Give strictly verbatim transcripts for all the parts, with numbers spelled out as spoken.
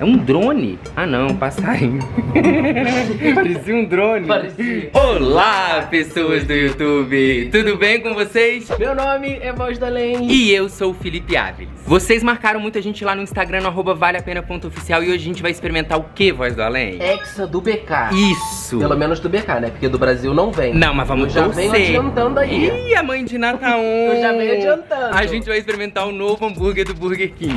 É um drone? Ah não, um passarinho. Parecia um drone. Parecia. Olá, pessoas do YouTube. Tudo bem com vocês? Meu nome é Voz do Além. E eu sou o Felipe Áviles. Vocês marcaram muita gente lá no Instagram, no arroba vale a pena ponto oficial. E hoje a gente vai experimentar o que, Voz do Além? Hexa do B K. Isso. Pelo menos do B K, né? Porque do Brasil não vem. Não, mas vamos Eu já torcer. venho adiantando aí. Ih, a mãe de Natal. Eu já venho adiantando. A gente vai experimentar o novo hambúrguer do Burger King.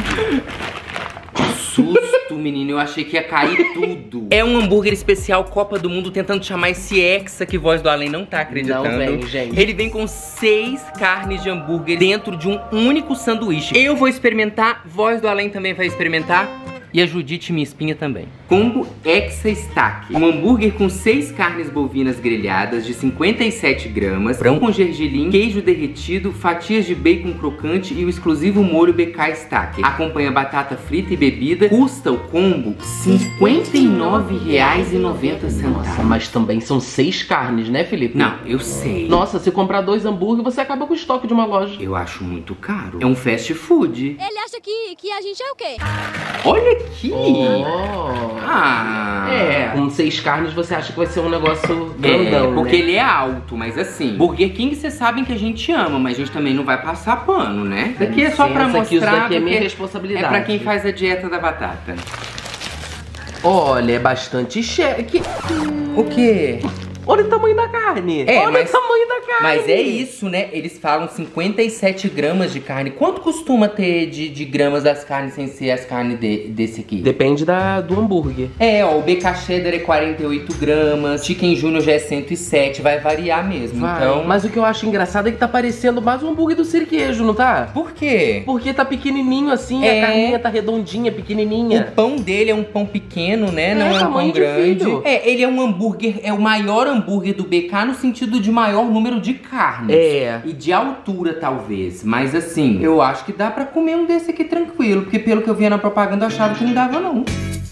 Susto, menino, eu achei que ia cair tudo. É um hambúrguer especial Copa do Mundo, tentando chamar esse Hexa que Voz do Além não tá acreditando. Não vem, gente. Ele vem com seis carnes de hambúrguer dentro de um único sanduíche. Eu vou experimentar, Voz do Além também vai experimentar. E a Judite Minha Espinha também. Combo Hexa Stack. Um hambúrguer com seis carnes bovinas grelhadas de cinquenta e sete gramas, frango com gergelim, queijo derretido, fatias de bacon crocante e o exclusivo molho B K Stack. Acompanha batata frita e bebida. Custa o combo cinquenta e nove reais e noventa centavos. Nossa, mas também são seis carnes, né, Felipe? Não, eu sei. Nossa, se comprar dois hambúrguer, você acaba com o estoque de uma loja. Eu acho muito caro. É um fast food. Ele acha que, que a gente é o quê? Olha aqui. Oh. Ah. É, com seis carnes você acha que vai ser um negócio grandão, É, porque né? ele é alto, mas assim, Burger King vocês sabem que a gente ama, mas a gente também não vai passar pano, né? Isso daqui é só pra Licença, que isso mostrar, daqui é minha porque responsabilidade. é pra quem faz a dieta da batata. Olha, é bastante cheque. O quê? Olha o tamanho da carne. É, Olha mas- o tamanho da carne. Mas é isso, né? Eles falam cinquenta e sete gramas de carne. Quanto costuma ter de, de gramas das carnes sem ser as carnes de- desse aqui? Depende da, do hambúrguer. É, ó, o B K Cheddar é quarenta e oito gramas, Chicken Junior já é cento e sete, vai variar mesmo, Vai. então... Mas o que eu acho engraçado é que tá parecendo mais um hambúrguer do Sirquejo, não tá? Por quê? Porque tá pequenininho assim, É. a carninha tá redondinha, O pequenininha. pão dele é um pão pequeno, né? Não é um pão tamanho de grande. filho. É, ele é um hambúrguer, é o maior hambúrguer do B K no sentido de maior número de carnes. É. E de altura, talvez. Mas assim, eu acho que dá pra comer um desse aqui tranquilo. Porque pelo que eu via na propaganda, eu achava que não dava, não.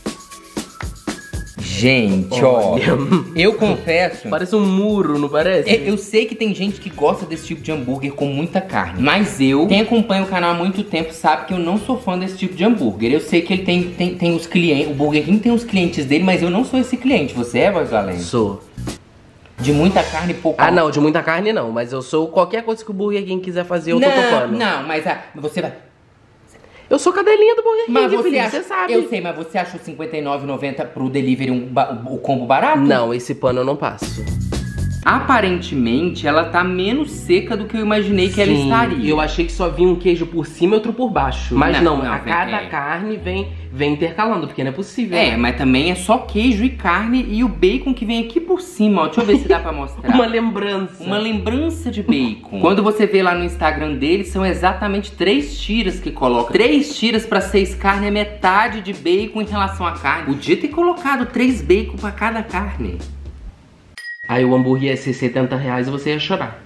Gente, ó, Olha. eu confesso... Parece um muro, não parece? É, eu sei que tem gente que gosta desse tipo de hambúrguer com muita carne. Mas eu, quem acompanha o canal há muito tempo, sabe que eu não sou fã desse tipo de hambúrguer. Eu sei que ele tem, tem, tem os clientes, o Burger King tem os clientes dele, mas eu não sou esse cliente. Você é, Voz do Além? Sou. De muita carne e pouco... Ah, não, de muita carne não, mas eu sou qualquer coisa que o Burger King quiser fazer, eu tô não, topando. não, mas ah, você vai... Eu sou cadelinha do Burger King, Mas você Felipe, acha... você sabe. Eu sei, mas você achou cinquenta e nove reais e noventa centavos pro delivery um ba- o combo barato? Não, esse pano eu não passo. Aparentemente, ela tá menos seca do que eu imaginei que ela Sim, estaria. eu achei que só vinha um queijo por cima e outro por baixo. Mas Não, não, não, a vem- cada é. carne vem, vem intercalando, porque não é possível. É, né? mas também é só queijo e carne e o bacon que vem aqui por cima, ó. Deixa eu ver se dá pra mostrar. Uma lembrança. Uma lembrança de bacon. Quando você vê lá no Instagram dele, são exatamente três tiras que coloca. Três tiras pra seis carnes é metade de bacon em relação à carne. Podia ter colocado três bacon pra cada carne. Aí o hambúrguer ia ser setenta reais e você ia chorar.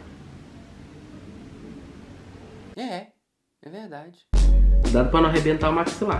É, é verdade. Cuidado pra não arrebentar o maxilar.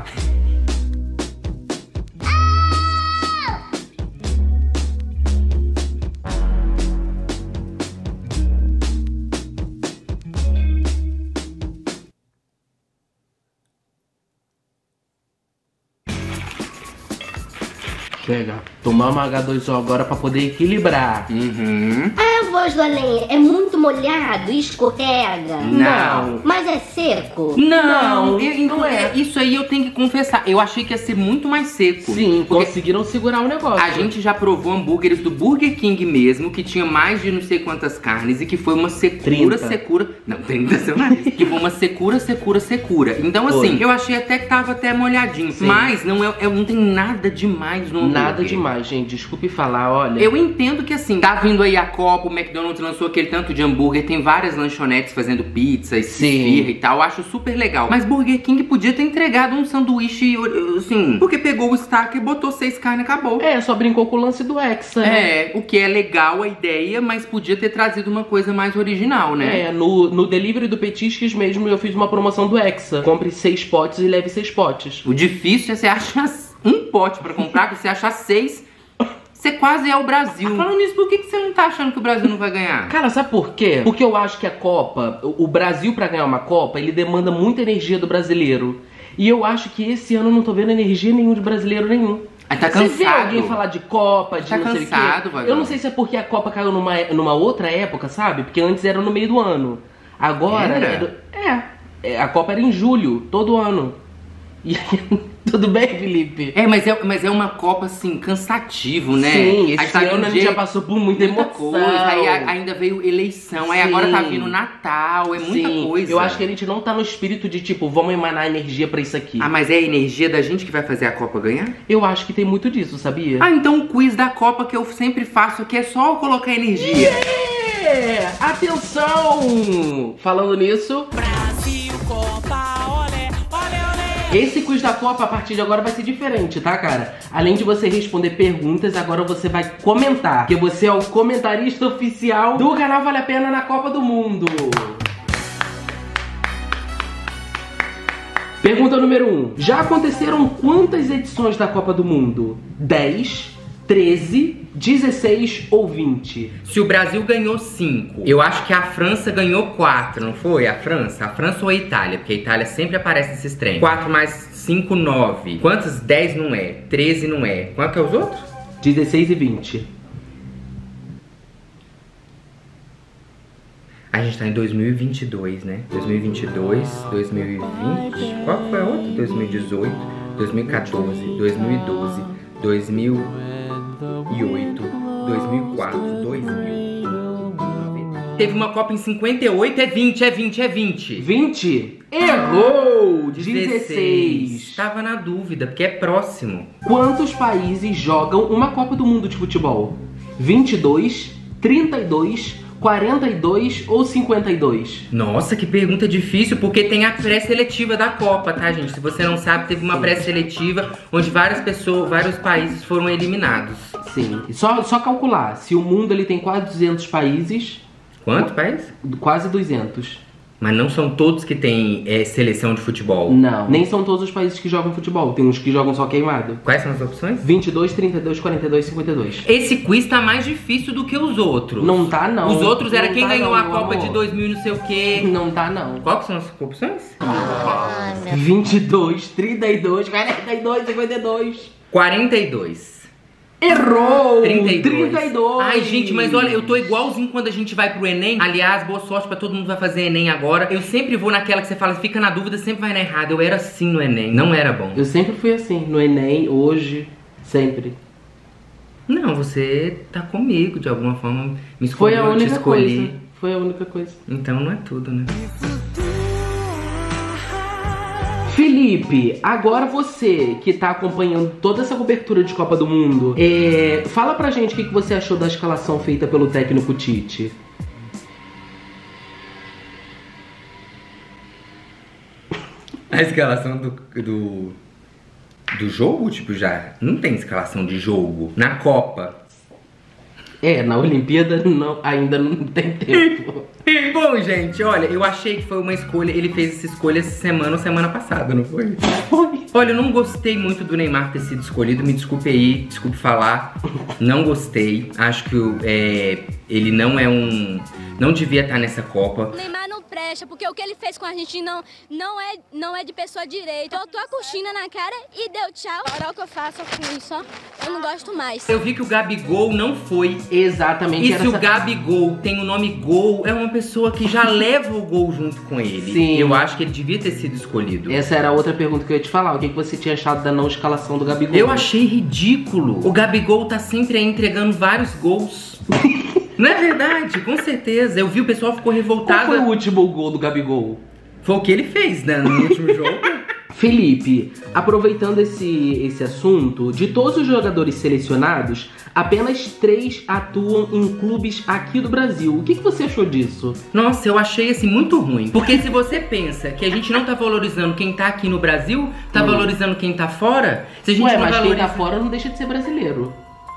Chega, tomar uma agá dois ó agora pra poder equilibrar. Uhum. Ah, Voz do Além, é muito molhado e escorrega. Não. Mas é seco? Não, Não, eu- não é. Isso aí eu tenho que confessar. Eu achei que ia ser muito mais seco. Sim, porque conseguiram segurar o negócio. a gente já provou hambúrgueres do Burger King mesmo, que tinha mais de não sei quantas carnes e que foi uma secura, trinta. secura. Não, trinta seu nariz. Que foi uma secura, secura, secura. Então, assim, Foi. eu achei até que tava até molhadinho. Sim. Mas não, é, é- não tem nada demais no hambúrguer. Nada demais, gente. Desculpe falar, olha. Eu entendo que assim, tá vindo aí a Copa, o McDonald's lançou aquele tanto de hambúrguer, tem várias lanchonetes fazendo pizza, esfirra e tal, acho super legal. Mas Burger King podia ter entregado um sanduíche, assim, porque pegou o stack e botou seis carnes e acabou. É, só brincou com o lance do Hexa, né? É, o que é legal a ideia, mas podia ter trazido uma coisa mais original, né? É, no, no delivery do Petisques mesmo eu fiz uma promoção do Hexa. Compre seis potes e leve seis potes. O difícil é você achar um pote pra comprar, que você achar seis, você quase é o Brasil. Falando nisso, por que que você não tá achando que o Brasil não vai ganhar? Cara, sabe por quê? Porque eu acho que a Copa, o o Brasil pra ganhar uma Copa, ele demanda muita energia do brasileiro. E eu acho que esse ano eu não tô vendo energia nenhuma de brasileiro nenhum. Aí tá Você cansado. vê alguém falar de Copa, de Tá não sei o cansado, quê? Vagão. Eu não sei se é porque a Copa caiu numa, numa outra época, sabe? Porque antes era no meio do ano. Agora... Era? É, é, a Copa era em julho, todo ano. E tudo bem, Felipe? É, mas é, mas é uma Copa, assim, cansativo, né? Sim, Aí esse tá ano vindo a gente dia- já passou por muita, muita emoção. coisa. Aí a- ainda veio eleição, aí Sim. agora tá vindo Natal, é muita Sim, coisa. eu acho que a gente não tá no espírito de, tipo, vamos emanar energia pra isso aqui. Ah, mas é a energia da gente que vai fazer a Copa ganhar? Eu acho que tem muito disso, sabia? Ah, então o quiz da Copa que eu sempre faço aqui é só eu colocar energia. Yeah! Atenção! Falando nisso... Brasil, Copa, olé, olé, olé. Esse quiz da Copa, a partir de agora, vai ser diferente, tá, cara? Além de você responder perguntas, agora você vai comentar. Porque você é o comentarista oficial do canal Vale a Pena na Copa do Mundo. Pergunta número um. Já aconteceram quantas edições da Copa do Mundo? dez, treze, dezesseis ou vinte? Se o Brasil ganhou cinco, eu acho que a França ganhou quatro, não foi? A França? A França ou a Itália? Porque a Itália sempre aparece nesses trem. quatro mais cinco, nove. Quantos? dez não é. treze não é. Qual que é os outros? dezesseis e vinte. A gente tá em dois mil e vinte e dois, né? dois mil e vinte e dois, dois mil e vinte. Qual que foi a outra? dois mil e dezoito, dois mil e quatorze, dois mil e doze, dois mil e oito, dois mil e quatro, dois mil. Teve uma Copa em cinquenta e oito, é vinte, é vinte, é vinte. vinte? Errou! dezesseis. Tava na dúvida, porque é próximo. Quantos países jogam uma Copa do Mundo de futebol? vinte e dois, trinta e dois, quarenta e dois ou cinquenta e dois? Nossa, que pergunta difícil, porque tem a pré-seletiva da Copa, tá, gente? Se você não sabe, teve uma pré-seletiva onde várias pessoas, vários países foram eliminados. Sim. Só, só calcular. Se o mundo ele tem quase duzentos países, Quantos países? quase duzentos. Mas não são todos que têm é, seleção de futebol. Não. Nem são todos os países que jogam futebol. Tem uns que jogam só queimado. Quais são as opções? vinte e dois, trinta e dois, quarenta e dois, cinquenta e dois. Esse quiz tá mais difícil do que os outros. Não tá, não. Os outros era Não quem tá, ganhou não, a meu Copa amor. de dois mil e não sei o quê. Não tá, não. Qual que são as opções? vinte e dois, trinta e dois, quarenta e dois, cinquenta e dois. quarenta e dois. Errou! trinta e dois. trinta e dois. Ai, gente, mas olha, eu tô igualzinho quando a gente vai pro Enem. Aliás, boa sorte pra todo mundo que vai fazer Enem agora. Eu sempre vou naquela que você fala, fica na dúvida, sempre vai na errada. Eu era assim no Enem, não era bom. Eu sempre fui assim, no Enem, hoje, sempre. Não, você tá comigo, de alguma forma me Foi escolheu, a eu te única escolhi. coisa. Foi a única coisa. Então não é tudo, né? Felipe, agora você que tá acompanhando toda essa cobertura de Copa do Mundo, é, fala pra gente o que que você achou da escalação feita pelo técnico Tite. A escalação do, do, do jogo, tipo, já não tem escalação de jogo. Na Copa. É, na Olimpíada não, ainda não tem tempo. Bom, gente, olha, eu achei que foi uma escolha. Ele fez essa escolha essa semana ou semana passada, não foi? Foi. Olha, eu não gostei muito do Neymar ter sido escolhido. Me desculpe aí, desculpe falar. Não gostei. Acho que é, ele não é um... Não devia estar nessa Copa. O Neymar não presta, porque o que ele fez com a gente não, não, é, não é de pessoa direita. Eu tô a coxina na cara e deu tchau. Olha o que eu faço com isso, ó. Eu não gosto mais. Eu vi que o Gabigol não foi. Exatamente. E era se o essa- Gabigol tem o nome Gol, é uma pessoa que já leva o gol junto com ele. Sim. Eu acho que ele devia ter sido escolhido. Essa era a outra pergunta que eu ia te falar. O que que você tinha achado da não escalação do Gabigol? Eu achei ridículo. O Gabigol tá sempre aí entregando vários gols. Não é verdade? Com certeza. Eu vi o pessoal ficou Qual revoltado. foi o último gol do Gabigol? Foi o que ele fez, né, no último jogo. Felipe, aproveitando esse, esse assunto, de todos os jogadores selecionados, apenas três atuam em clubes aqui do Brasil. O que, que você achou disso? Nossa, eu achei assim muito ruim. Porque se você pensa que a gente não tá valorizando quem tá aqui no Brasil, tá Hum. valorizando quem tá fora, se a gente Ué, não mas valoriza... quem tá fora não deixa de ser brasileiro.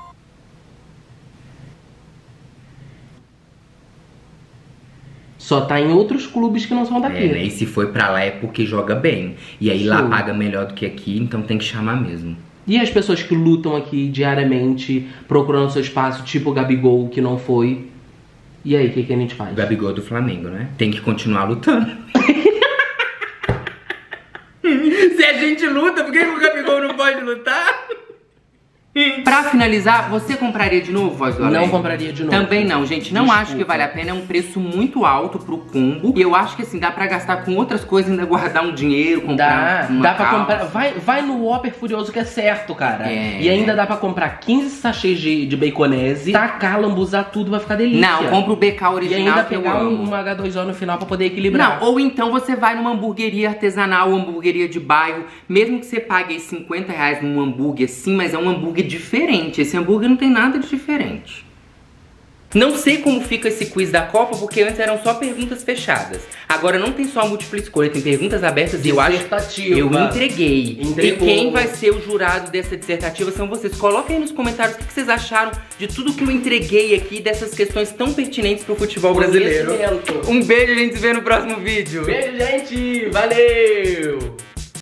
Só tá em outros clubes que não são daqui. É, né? E se foi pra lá é porque joga bem. E aí lá Sim. paga melhor do que aqui, então tem que chamar mesmo. E as pessoas que lutam aqui diariamente, procurando seu espaço, tipo o Gabigol, que não foi. E aí, o que, que a gente faz? O Gabigol é do Flamengo, né? Tem que continuar lutando. Se a gente luta, por que o Gabigol não pode lutar? Pra finalizar, você compraria de novo Voz do Além? Não compraria de novo. Também não, gente. Não Desculpa. acho que vale a pena. É um preço muito alto pro combo. E eu acho que assim, dá pra gastar com outras coisas, ainda guardar um dinheiro, comprar Dá, uma dá pra calça. comprar. Vai, vai no Whopper Furioso que é certo, cara. É. E ainda dá pra comprar quinze sachês de, de baconese, tacar, lambuzar tudo, vai ficar delícia. Não, compra o B K E original ainda que eu pegar um, amo. uma H dois O no final pra poder equilibrar. Não, ou então você vai numa hamburgueria artesanal, hamburgueria de bairro. Mesmo que você pague aí cinquenta reais num hambúrguer assim, mas é um hambúrguer diferente. Esse hambúrguer não tem nada de diferente. Não sei como fica esse quiz da Copa, porque antes eram só perguntas fechadas. Agora não tem só múltipla escolha, tem perguntas abertas e eu acho que eu entreguei. Entregou. E quem vai ser o jurado dessa dissertativa são vocês. Coloquem aí nos comentários o que vocês acharam de tudo que eu entreguei aqui, dessas questões tão pertinentes pro futebol brasileiro. Conhecimento. Um beijo, a gente se vê no próximo vídeo. Beijo, gente! Valeu!